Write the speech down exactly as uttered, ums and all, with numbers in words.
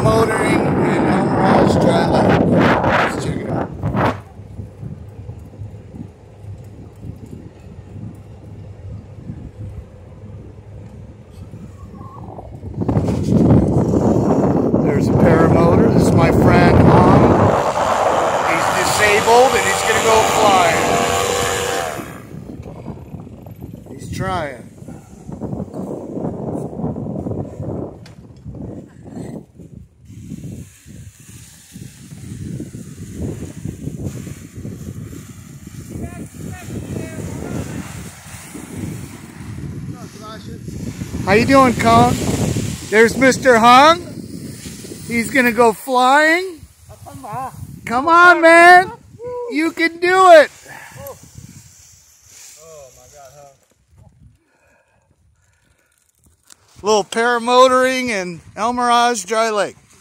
paramotoring in Mirage Dry Lake. Let's check it out. There's a paramotor. This is my friend Hong. He's disabled and he's gonna go flying. He's trying. How you doing, Kong? There's Mister Hung. He's gonna go flying. Come on, man. You can do it. Oh my God, huh? Little paramotoring in Mirage Dry Lake.